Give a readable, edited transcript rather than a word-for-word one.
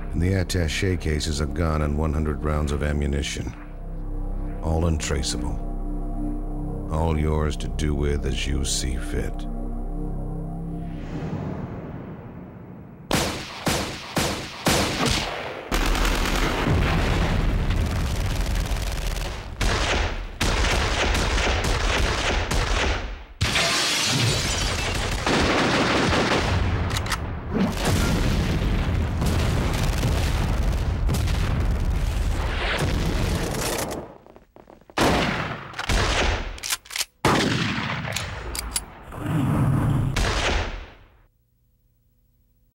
In the attaché case is a gun and 100 rounds of ammunition. All untraceable. All yours to do with as you see fit.